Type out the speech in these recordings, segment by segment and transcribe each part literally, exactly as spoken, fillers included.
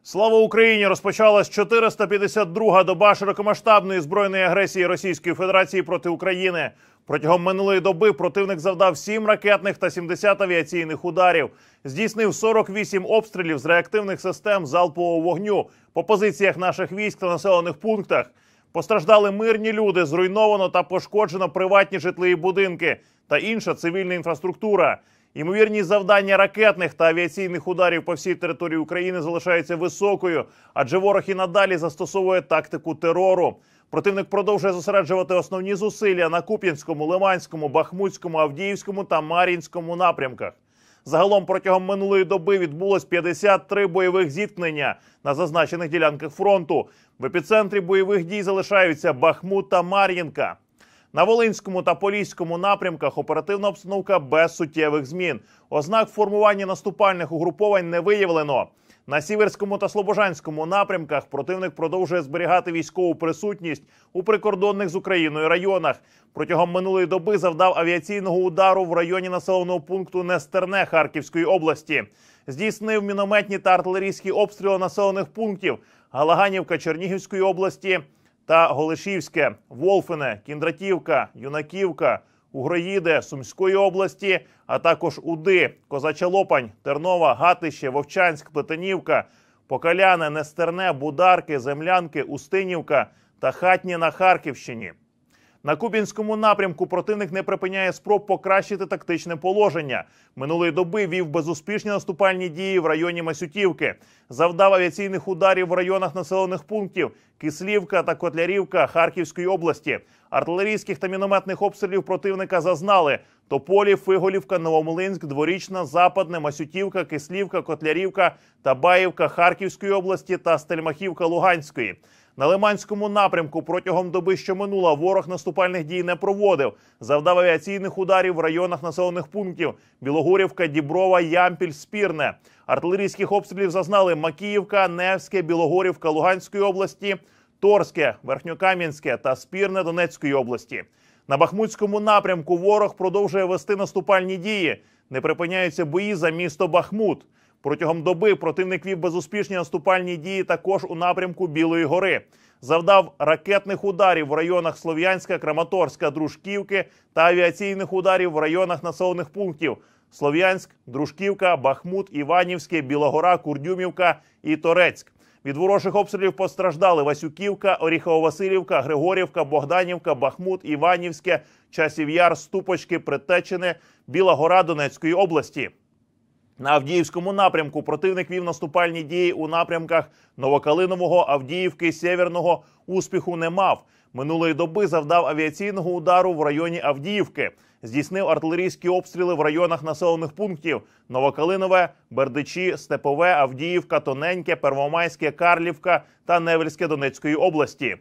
Слава Україні! Розпочалась чотириста п'ятдесят друга доба широкомасштабної збройної агресії Російської Федерації проти України. Протягом минулої доби противник завдав сім ракетних та сімдесят авіаційних ударів. Здійснив сорок вісім обстрілів з реактивних систем залпового вогню по позиціях наших військ та населених пунктах. Постраждали мирні люди, зруйновано та пошкоджено приватні житлові будинки та інша цивільна інфраструктура. Ймовірність завдання ракетних та авіаційних ударів по всій території України залишається високою, адже ворог і надалі застосовує тактику терору. Противник продовжує зосереджувати основні зусилля на Куп'янському, Лиманському, Бахмутському, Авдіївському та Мар'їнському напрямках. Загалом протягом минулої доби відбулось п'ятдесят три бойових зіткнення на зазначених ділянках фронту. В епіцентрі бойових дій залишаються Бахмут та Мар'їнка. На Волинському та Поліському напрямках оперативна обстановка без суттєвих змін. Ознак формування наступальних угруповань не виявлено. На Сіверському та Слобожанському напрямках противник продовжує зберігати військову присутність у прикордонних з Україною районах. Протягом минулої доби завдав авіаційного удару в районі населеного пункту Нестерне Харківської області. Здійснив мінометні та артилерійські обстріли населених пунктів Галаганівка Чернігівської області та Голишівське, Волфине, Кіндратівка, Юнаківка, Угроїде Сумської області, а також Уди, Козача Лопань, Тернова, Гатище, Вовчанськ, Плетенівка, Покаляне, Нестерне, Бударки, Землянки, Устинівка та Хатнє на Харківщині. На Куп'янському напрямку противник не припиняє спроб покращити тактичне положення. Минулої доби вів безуспішні наступальні дії в районі Масютівки. Завдав авіаційних ударів в районах населених пунктів Кислівка та Котлярівка Харківської області. Артилерійських та мінометних обстрілів противника зазнали Тополі, Фиголівка, Новомлинськ, Дворічна, Западне, Масютівка, Кислівка, Котлярівка та Баївка Харківської області та Стельмахівка Луганської. На Лиманському напрямку протягом доби, що минула, ворог наступальних дій не проводив. Завдав авіаційних ударів в районах населених пунктів Білогорівка, Діброва, Ямпіль, Спірне. Артилерійських обстрілів зазнали Макіївка, Невське, Білогорівка Луганської області, Торське, Верхньокам'янське та Спірне Донецької області. На Бахмутському напрямку ворог продовжує вести наступальні дії. Не припиняються бої за місто Бахмут. Протягом доби противник вів безуспішні наступальні дії також у напрямку Білої гори. Завдав ракетних ударів в районах Слов'янська, Краматорська, Дружківки та авіаційних ударів в районах населених пунктів Слов'янськ, Дружківка, Бахмут, Іванівське, Білогора, Курдюмівка і Торецьк. Від ворожих обстрілів постраждали Васюківка, Оріхово-Василівка, Григорівка, Богданівка, Бахмут, Іванівське, Часів Яр, Ступочки, Притечине, Біла Гора Донецької області. На Авдіївському напрямку противник вів наступальні дії у напрямках Новокалинового, Авдіївки, Сєвєрного. Успіху не мав. Минулої доби завдав авіаційного удару в районі Авдіївки. Здійснив артилерійські обстріли в районах населених пунктів Новокалинове, Бердичі, Степове, Авдіївка, Тоненьке, Первомайське, Карлівка та Невельське Донецької області.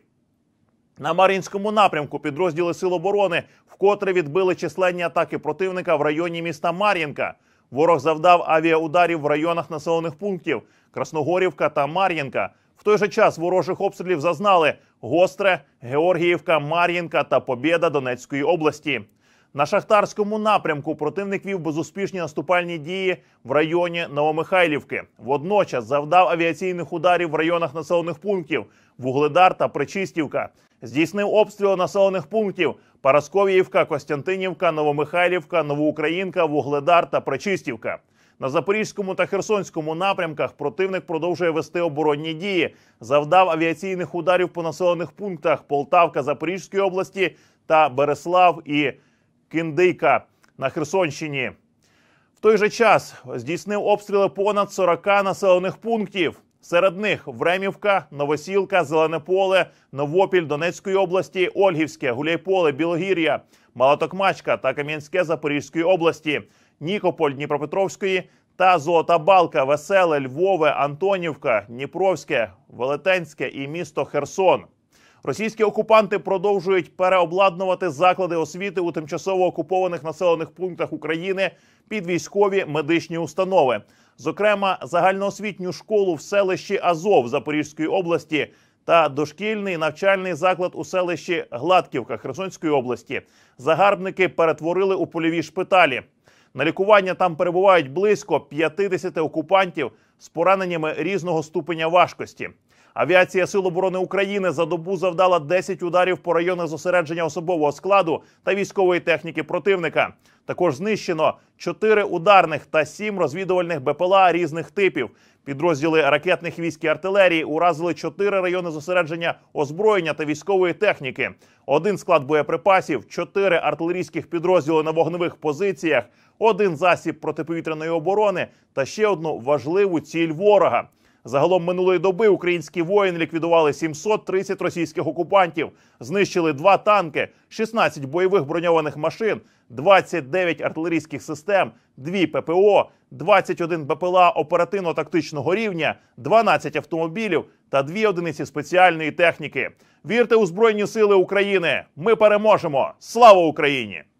На Мар'їнському напрямку підрозділи Сил оборони вкотре відбили численні атаки противника в районі міста Мар'їнка. Ворог завдав авіаударів в районах населених пунктів Красногорівка та Мар'їнка. В той же час ворожих обстрілів зазнали Гостре, Георгіївка, Мар'їнка та Побєда Донецької області. На Шахтарському напрямку противник вів безуспішні наступальні дії в районі Новомихайлівки. Водночас завдав авіаційних ударів в районах населених пунктів Вугледар та Причистівка. Здійснив обстріли населених пунктів Парасковіївка, Костянтинівка, Новомихайлівка, Новоукраїнка, Вугледар та Причистівка. На Запорізькому та Херсонському напрямках противник продовжує вести оборонні дії. Завдав авіаційних ударів по населених пунктах Полтавка Запорізької області та Береслав і Кіндийка на Херсонщині. В той же час здійснив обстріли понад сорока населених пунктів. Серед них Времівка, Новосілка, Зелене Поле, Новопіль Донецької області, Ольгівське, Гуляйполе, Білогір'я, Малотокмачка та Кам'янське Запорізької області, Нікополь Дніпропетровської та Золота Балка, Веселе, Львове, Антонівка, Дніпровське, Велетенське і місто Херсон. Російські окупанти продовжують переобладнувати заклади освіти у тимчасово окупованих населених пунктах України під військові медичні установи. Зокрема, загальноосвітню школу в селищі Азов Запорізької області та дошкільний навчальний заклад у селищі Гладківка Херсонської області загарбники перетворили у польові шпиталі. На лікування там перебувають близько п'ятдесят окупантів з пораненнями різного ступеня важкості. Авіація Сил оборони України за добу завдала десять ударів по районах зосередження особового складу та військової техніки противника. Також знищено чотири ударних та сім розвідувальних БПЛА різних типів. Підрозділи ракетних військ і артилерії уразили чотири райони зосередження озброєння та військової техніки, один склад боєприпасів, чотири артилерійських підрозділи на вогневих позиціях, один засіб протиповітряної оборони та ще одну важливу ціль ворога. Загалом минулої доби українські воїни ліквідували сімсот тридцять російських окупантів, знищили два танки, шістнадцять бойових броньованих машин, двадцять дев'ять артилерійських систем, дві ППО, двадцять один БПЛА оперативно-тактичного рівня, дванадцять автомобілів та дві одиниці спеціальної техніки. Вірте у Збройні Сили України! Ми переможемо! Слава Україні!